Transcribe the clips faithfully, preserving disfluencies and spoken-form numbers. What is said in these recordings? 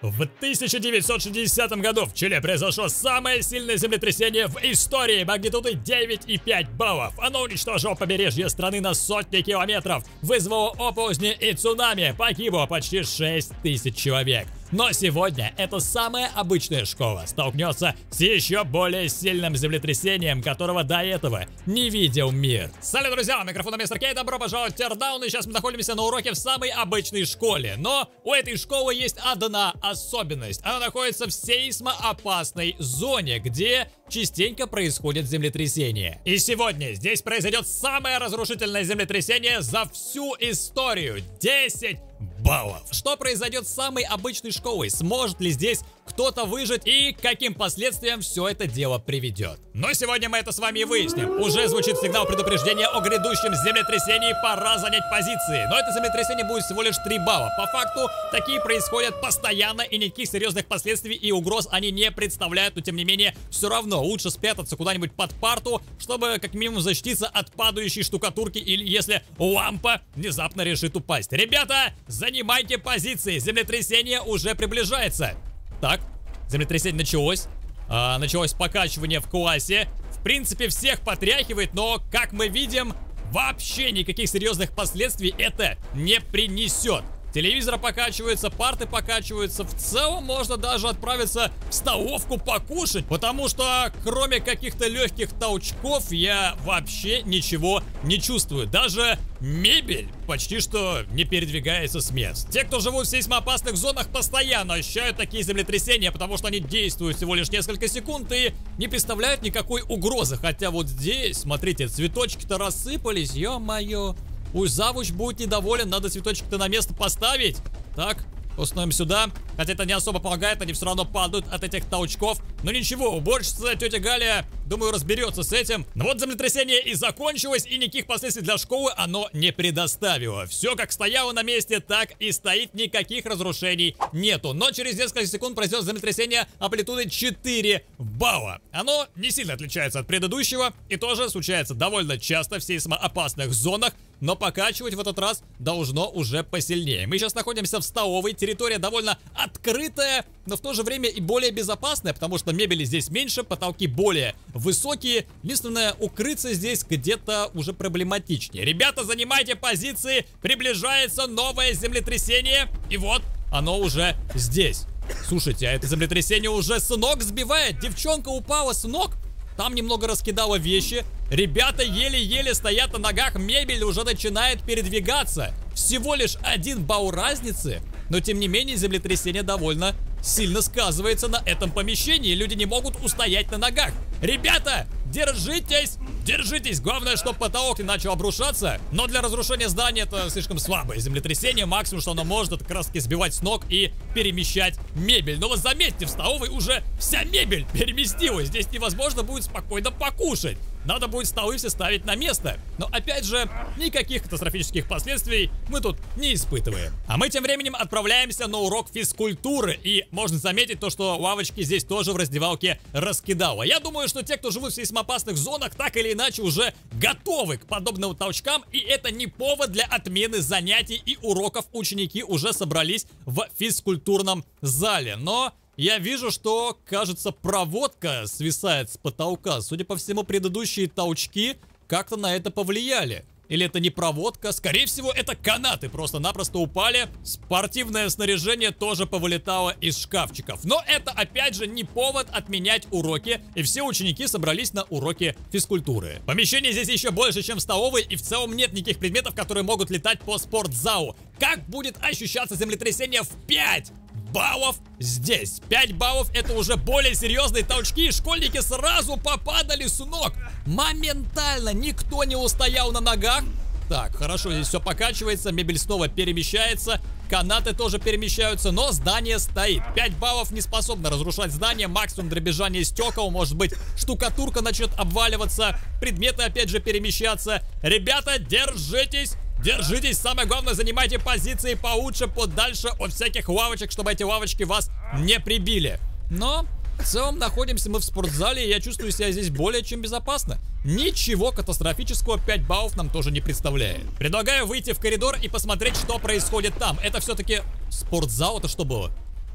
В тысяча девятьсот шестидесятом году в Чили произошло самое сильное землетрясение в истории магнитудой девять и пять баллов. Оно уничтожило побережье страны на сотни километров, вызвало оползни и цунами, погибло почти шесть тысяч человек. Но сегодня эта самая обычная школа столкнется с еще более сильным землетрясением, которого до этого не видел мир. Салют, друзья, микрофон Мистер Кей, добро пожаловать в Teardown, и сейчас мы находимся на уроке в самой обычной школе. Но у этой школы есть одна особенность. Она находится в сейсмоопасной зоне, где частенько происходит землетрясение. И сегодня здесь произойдет самое разрушительное землетрясение за всю историю. десять баллов. Что произойдет с самой обычной школой? Сможет ли здесь кто-то выжить и к каким последствиям все это дело приведет? Но сегодня мы это с вами и выясним. Уже звучит сигнал предупреждения о грядущем землетрясении, пора занять позиции. Но это землетрясение будет всего лишь три балла. По факту, такие происходят постоянно, и никаких серьезных последствий и угроз они не представляют. Но тем не менее, все равно лучше спрятаться куда-нибудь под парту, чтобы как минимум защититься от падающей штукатурки, или если лампа внезапно решит упасть. Ребята, занимайте позиции, землетрясение уже приближается. Так, землетрясение началось. А, началось покачивание в классе. В принципе, всех потряхивает, но, как мы видим, вообще никаких серьезных последствий это не принесет. Телевизор покачивается, парты покачиваются. В целом можно даже отправиться в столовку покушать, потому что кроме каких-то легких толчков я вообще ничего не чувствую. Даже мебель почти что не передвигается с мест. Те, кто живут в сейсмоопасных зонах, постоянно ощущают такие землетрясения, потому что они действуют всего лишь несколько секунд и не представляют никакой угрозы. Хотя вот здесь, смотрите, цветочки-то рассыпались, ё-моё. Уж завуч будет недоволен, надо цветочек-то на место поставить. Так, установим сюда. Хотя это не особо помогает, они все равно падают от этих толчков. Но ничего, уборщица тетя Галя, думаю, разберется с этим. Но вот землетрясение и закончилось, и никаких последствий для школы оно не предоставило. Все как стояло на месте, так и стоит, никаких разрушений нету. Но через несколько секунд произойдет землетрясение амплитудой четыре балла. Оно не сильно отличается от предыдущего и тоже случается довольно часто в сейсмоопасных зонах. Но покачивать в этот раз должно уже посильнее. Мы сейчас находимся в столовой. Территория довольно открытая, но в то же время и более безопасная, потому что мебели здесь меньше, потолки более высокие. Единственное, укрыться здесь где-то уже проблематичнее. Ребята, занимайте позиции. Приближается новое землетрясение. И вот оно уже здесь. Слушайте, а это землетрясение уже с ног сбивает. Девчонка упала с ног. Там немного раскидала вещи. Ребята еле-еле стоят на ногах. Мебель уже начинает передвигаться. Всего лишь один балл разницы. Но тем не менее землетрясение довольно сильно сказывается на этом помещении. Люди не могут устоять на ногах. Ребята, держитесь! Держитесь! Главное, чтобы потолок не начал обрушаться. Но для разрушения здания это слишком слабое землетрясение. Максимум, что оно может, это как раз таки сбивать с ног и перемещать мебель. Но вот заметьте, в столовой уже вся мебель переместилась. Здесь невозможно будет спокойно покушать. Надо будет столы все ставить на место. Но опять же, никаких катастрофических последствий мы тут не испытываем. А мы тем временем отправляемся на урок физкультуры. И можно заметить то, что лавочки здесь тоже в раздевалке раскидало. Я думаю, что те, кто живут в сейсмоопасных зонах, так или иначе уже готовы к подобным толчкам. И это не повод для отмены занятий и уроков. Ученики уже собрались в физкультурном зале. Но я вижу, что, кажется, проводка свисает с потолка. Судя по всему, предыдущие толчки как-то на это повлияли. Или это не проводка? Скорее всего, это канаты просто-напросто упали. Спортивное снаряжение тоже повылетало из шкафчиков. Но это, опять же, не повод отменять уроки. И все ученики собрались на уроки физкультуры. Помещение здесь еще больше, чем в столовой. И в целом нет никаких предметов, которые могут летать по спортзалу. Как будет ощущаться землетрясение в пять баллов здесь? пять баллов это уже более серьезные толчки. Школьники сразу попадали с ног. Моментально никто не устоял на ногах. Так, хорошо, здесь все покачивается, мебель снова перемещается, канаты тоже перемещаются, но здание стоит. пять баллов не способно разрушать здание, максимум дребезжание стекол, может быть штукатурка начнет обваливаться, предметы опять же перемещаться. Ребята, держитесь! Держитесь, самое главное, занимайте позиции получше, подальше от всяких лавочек, чтобы эти лавочки вас не прибили. Но в целом находимся мы в спортзале, и я чувствую себя здесь более чем безопасно. Ничего катастрофического пять баллов нам тоже не представляет. Предлагаю выйти в коридор и посмотреть, что происходит там. Это все-таки спортзал, это что было?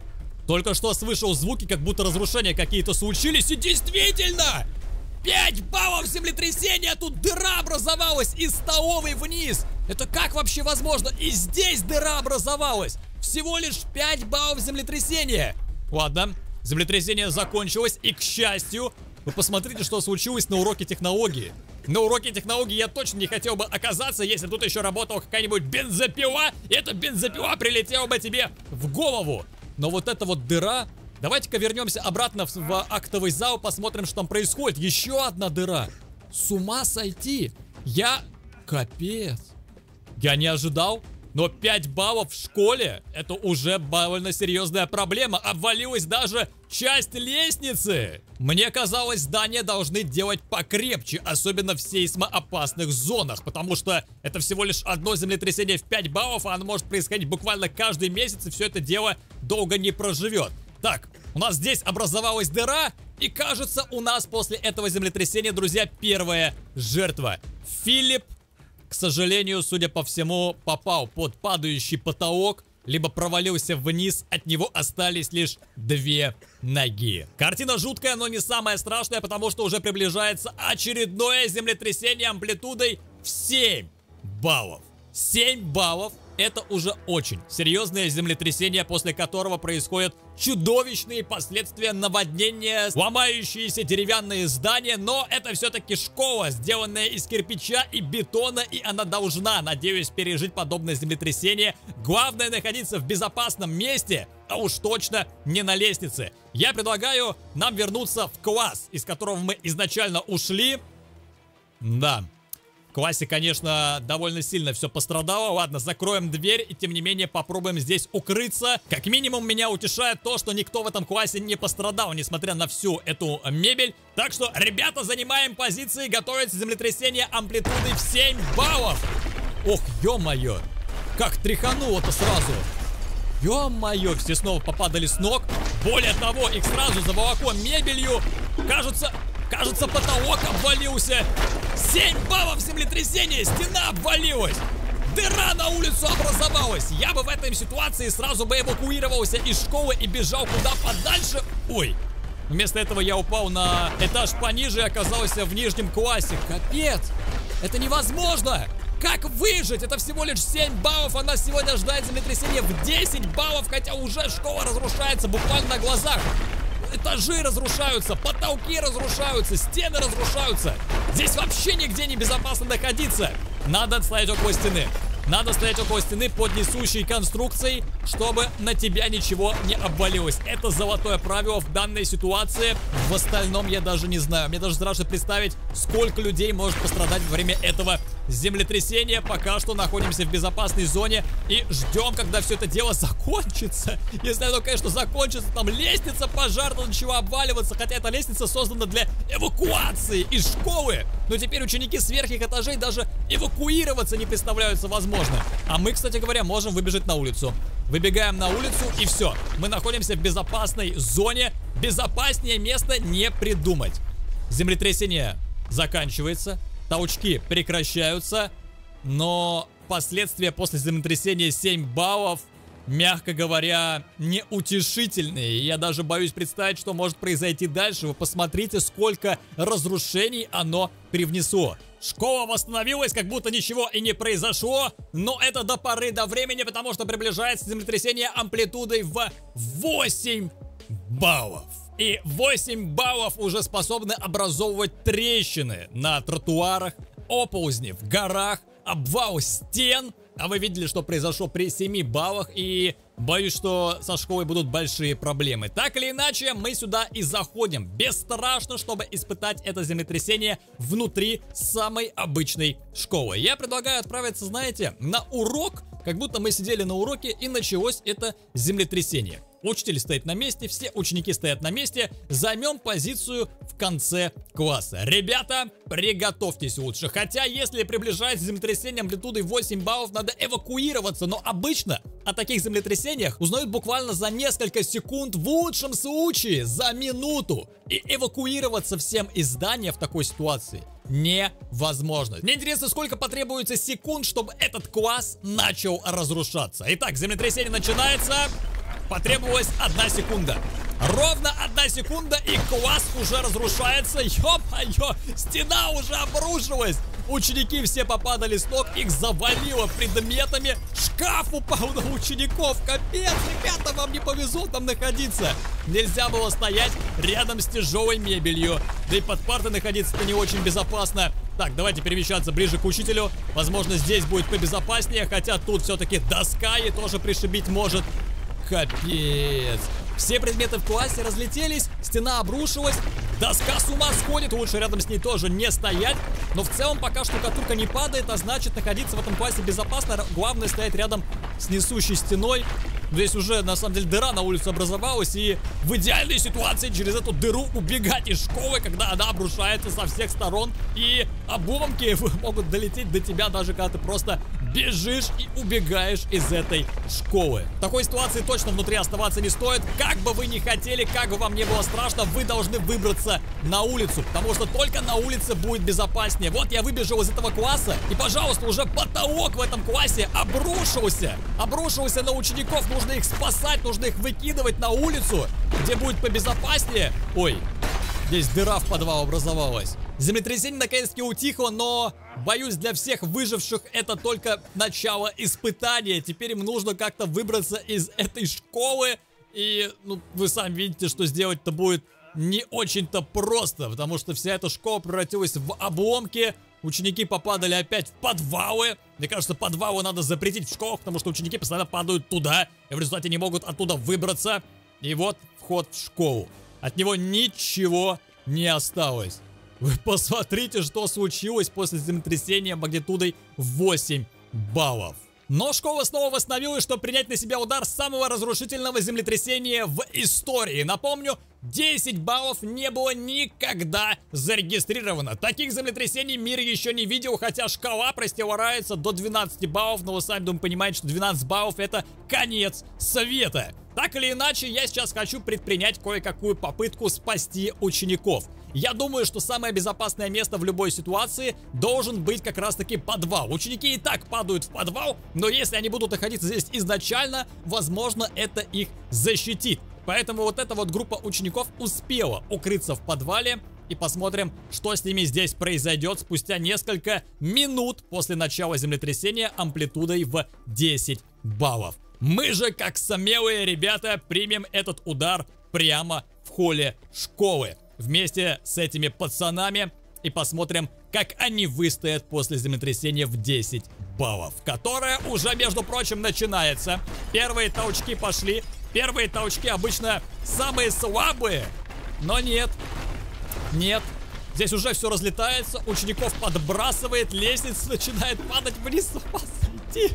Только что слышал звуки, как будто разрушения какие-то случились. И действительно! пять баллов землетрясения! Тут дыра образовалась из столовой вниз! Это как вообще возможно? И здесь дыра образовалась! Всего лишь пять баллов землетрясения! Ладно, землетрясение закончилось. И, к счастью, вы посмотрите, что случилось на уроке технологии. На уроке технологии я точно не хотел бы оказаться, если тут еще работала какая-нибудь бензопила, и эта бензопила прилетела бы тебе в голову. Но вот эта вот дыра... Давайте-ка вернемся обратно в, в актовый зал, посмотрим, что там происходит. Еще одна дыра. С ума сойти. Я... Капец. Я не ожидал. Но пять баллов в школе — это уже довольно серьезная проблема. Обвалилась даже часть лестницы. Мне казалось, здания должны делать покрепче, особенно в сейсмоопасных зонах, потому что это всего лишь одно землетрясение в пять баллов, а оно может происходить буквально каждый месяц, и все это дело долго не проживет. Так, у нас здесь образовалась дыра, и кажется, у нас после этого землетрясения, друзья, первая жертва. Филипп, к сожалению, судя по всему, попал под падающий потолок, либо провалился вниз, от него остались лишь две ноги. Картина жуткая, но не самая страшная, потому что уже приближается очередное землетрясение амплитудой в семь баллов. семь баллов — это уже очень серьезное землетрясение, после которого происходят чудовищные последствия наводнения, ломающиеся деревянные здания, но это все-таки школа, сделанная из кирпича и бетона, и она должна, надеюсь, пережить подобное землетрясение. Главное — находиться в безопасном месте, а уж точно не на лестнице. Я предлагаю нам вернуться в класс, из которого мы изначально ушли. Да. В классе, конечно, довольно сильно все пострадало. Ладно, закроем дверь и, тем не менее, попробуем здесь укрыться. Как минимум, меня утешает то, что никто в этом классе не пострадал, несмотря на всю эту мебель. Так что, ребята, занимаем позиции, готовится землетрясение амплитудой в семь баллов. Ох, ё-моё, как тряхануло-то сразу. Ё-моё, все снова попадали с ног. Более того, их сразу заволокло мебелью. Кажется... Кажется, потолок обвалился. семь баллов землетрясения, стена обвалилась. Дыра на улицу образовалась. Я бы в этой ситуации сразу бы эвакуировался из школы и бежал куда подальше. Ой. Вместо этого я упал на этаж пониже и оказался в нижнем классе. Капец. Это невозможно. Как выжить? Это всего лишь семь баллов, а нас сегодня ждает землетрясение в десять баллов, хотя уже школа разрушается буквально на глазах. Этажи разрушаются, потолки разрушаются, стены разрушаются. Здесь вообще нигде не безопасно находиться. Надо стоять около стены. Надо стоять около стены под несущей конструкцией, чтобы на тебя ничего не обвалилось. Это золотое правило в данной ситуации. В остальном я даже не знаю. Мне даже страшно представить, сколько людей может пострадать во время этого землетрясения. Пока что находимся в безопасной зоне и ждем, когда все это дело закончится. Если оно, конечно, закончится, там лестница пожарная начала обваливаться, хотя эта лестница создана для эвакуации из школы. Но теперь ученики с верхних этажей даже эвакуироваться не представляются возможным. А мы, кстати говоря, можем выбежать на улицу. Выбегаем на улицу и все. Мы находимся в безопасной зоне. Безопаснее места не придумать. Землетрясение заканчивается. Толчки прекращаются. Но последствия после землетрясения семь баллов, мягко говоря, неутешительные. Я даже боюсь представить, что может произойти дальше. Вы посмотрите, сколько разрушений оно привнесло. Школа восстановилась, как будто ничего и не произошло. Но это до поры до времени, потому что приближается землетрясение амплитудой в восемь баллов. И восемь баллов уже способны образовывать трещины на тротуарах, оползни в горах, обвал стен. А вы видели, что произошло при семи баллах, и боюсь, что со школой будут большие проблемы. Так или иначе, мы сюда и заходим. Бесстрашно, чтобы испытать это землетрясение внутри самой обычной школы. Я предлагаю отправиться, знаете, на урок, как будто мы сидели на уроке, и началось это землетрясение. Учитель стоит на месте, все ученики стоят на месте. Займем позицию в конце класса. Ребята, приготовьтесь лучше. Хотя, если приближается землетрясение амплитудой восемь баллов, надо эвакуироваться. Но обычно о таких землетрясениях узнают буквально за несколько секунд, в лучшем случае за минуту. И эвакуироваться всем из здания в такой ситуации невозможно. Мне интересно, сколько потребуется секунд, чтобы этот класс начал разрушаться. Итак, землетрясение начинается. Потребовалась одна секунда. Ровно одна секунда, и класс уже разрушается. Ё-моё, стена уже обрушилась. Ученики все попадали с ног, их завалило предметами. Шкаф упал на учеников. Капец, ребята, вам не повезло там находиться. Нельзя было стоять рядом с тяжелой мебелью. Да и под партой находиться-то не очень безопасно. Так, давайте перемещаться ближе к учителю. Возможно, здесь будет побезопаснее, хотя тут все-таки доска и тоже пришибить может. Капец. Все предметы в классе разлетелись, стена обрушилась, доска с ума сходит, лучше рядом с ней тоже не стоять. Но в целом пока штукатурка не падает, а значит находиться в этом классе безопасно. Главное стоять рядом с несущей стеной. Здесь уже на самом деле дыра на улице образовалась, и в идеальной ситуации через эту дыру убегать из школы, когда она обрушается со всех сторон. И обломки могут долететь до тебя, даже когда ты просто бежишь и убегаешь из этой школы. В такой ситуации точно внутри оставаться не стоит. Как бы вы ни хотели, как бы вам не было страшно, вы должны выбраться на улицу, потому что только на улице будет безопаснее. Вот я выбежал из этого класса, и, пожалуйста, уже потолок в этом классе обрушился. Обрушился на учеников. Нужно их спасать, нужно их выкидывать на улицу, где будет побезопаснее. Ой, здесь дыра в подвал образовалась. Землетрясение наконец-таки утихло, но, боюсь, для всех выживших это только начало испытания. Теперь им нужно как-то выбраться из этой школы. И, ну, вы сами видите, что сделать-то будет не очень-то просто, потому что вся эта школа превратилась в обломки. Ученики попадали опять в подвалы. Мне кажется, подвалы надо запретить в школах, потому что ученики постоянно падают туда, и в результате не могут оттуда выбраться. И вот вход в школу. От него ничего не осталось. Вы посмотрите, что случилось после землетрясения магнитудой восемь баллов. Но школа снова восстановилась, чтобы принять на себя удар самого разрушительного землетрясения в истории. Напомню, десять баллов не было никогда зарегистрировано. Таких землетрясений мир еще не видел, хотя шкала простирается до двенадцати баллов. Но вы сами, думаю, понимаете, что двенадцать баллов это конец света. Так или иначе, я сейчас хочу предпринять кое-какую попытку спасти учеников. Я думаю, что самое безопасное место в любой ситуации должен быть как раз-таки подвал. Ученики и так падают в подвал, но если они будут находиться здесь изначально, возможно, это их защитит. Поэтому вот эта вот группа учеников успела укрыться в подвале. И посмотрим, что с ними здесь произойдет спустя несколько минут после начала землетрясения амплитудой в десять баллов. Мы же, как смелые ребята, примем этот удар прямо в холле школы вместе с этими пацанами и посмотрим, как они выстоят после землетрясения в десять баллов, которое уже, между прочим, начинается. Первые толчки пошли. Первые толчки обычно самые слабые, но нет, нет. Здесь уже все разлетается, учеников подбрасывает, лестница начинает падать вниз. Посмотрите.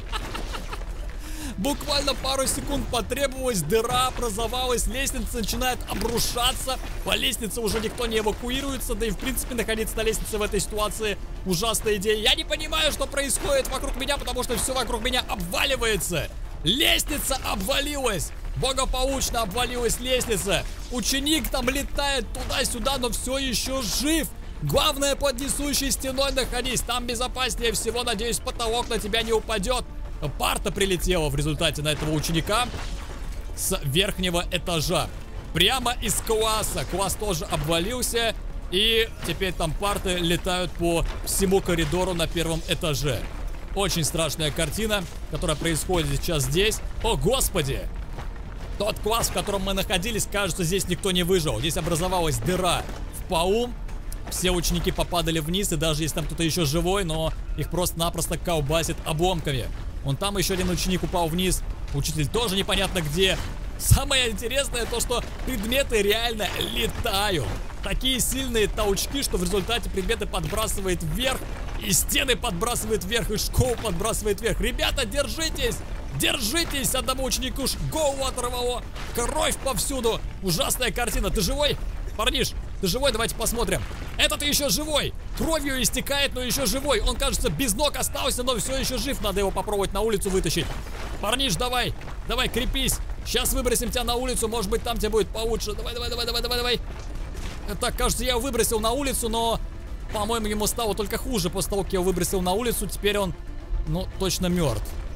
Буквально пару секунд потребовалось, дыра образовалась, лестница начинает обрушаться. По лестнице уже никто не эвакуируется, да и в принципе находиться на лестнице в этой ситуации ужасная идея. Я не понимаю, что происходит вокруг меня, потому что все вокруг меня обваливается. Лестница обвалилась, благополучно обвалилась лестница. Ученик там летает туда-сюда, но все еще жив. Главное, под несущей стеной находись, там безопаснее всего, надеюсь, потолок на тебя не упадет. Парта прилетела в результате на этого ученика с верхнего этажа. Прямо из класса. Класс тоже обвалился. И теперь там парты летают по всему коридору на первом этаже. Очень страшная картина, которая происходит сейчас здесь. О, господи! Тот класс, в котором мы находились, кажется, здесь никто не выжил. Здесь образовалась дыра в полу. Все ученики попадали вниз, и даже если там кто-то еще живой, но их просто-напросто колбасит обломками. Вон там еще один ученик упал вниз. Учитель тоже непонятно где. Самое интересное то, что предметы реально летают. Такие сильные толчки, что в результате предметы подбрасывает вверх. И стены подбрасывает вверх, и школу подбрасывает вверх. Ребята, держитесь! Держитесь! Одному ученику голову оторвало. Кровь повсюду. Ужасная картина. Ты живой? Парниш, ты живой? Давайте посмотрим. Этот еще живой. Кровью истекает, но еще живой. Он, кажется, без ног остался, но все еще жив. Надо его попробовать на улицу вытащить. Парниш, давай. Давай, крепись. Сейчас выбросим тебя на улицу. Может быть, там тебе будет получше. Давай, давай, давай, давай, давай, давай. Так, кажется, я его выбросил на улицу, но, по-моему, ему стало только хуже после того, как я его выбросил на улицу. Теперь он, ну, точно мертв.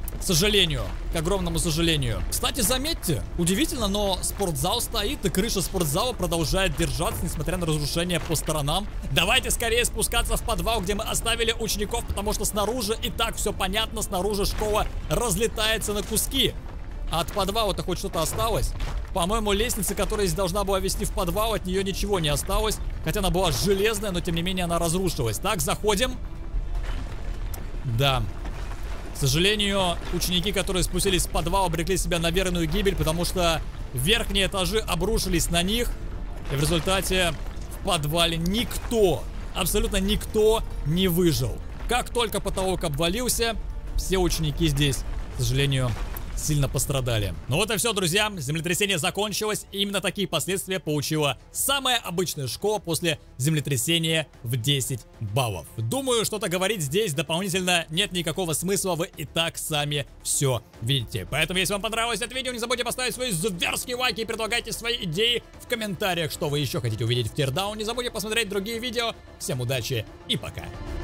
К сожалению, к огромному сожалению. Кстати, заметьте, удивительно, но спортзал стоит, и крыша спортзала продолжает держаться, несмотря на разрушения по сторонам. Давайте скорее спускаться в подвал, где мы оставили учеников, потому что снаружи и так все понятно, снаружи школа разлетается на куски. А от подвала-то хоть что-то осталось? По-моему, лестница, которая здесь должна была вести в подвал, от нее ничего не осталось. Хотя она была железная, но тем не менее она разрушилась. Так, заходим. Да. К сожалению, ученики, которые спустились в подвал, обрекли себя на верную гибель, потому что верхние этажи обрушились на них. И в результате в подвале никто, абсолютно никто не выжил. Как только потолок обвалился, все ученики здесь, к сожалению, сильно пострадали. Ну вот и все, друзья. Землетрясение закончилось. И именно такие последствия получила самая обычная школа после землетрясения в десять баллов. Думаю, что-то говорить здесь дополнительно нет никакого смысла. Вы и так сами все видите. Поэтому, если вам понравилось это видео, не забудьте поставить свои зверские лайки и предлагайте свои идеи в комментариях, что вы еще хотите увидеть в Teardown. Не забудьте посмотреть другие видео. Всем удачи и пока.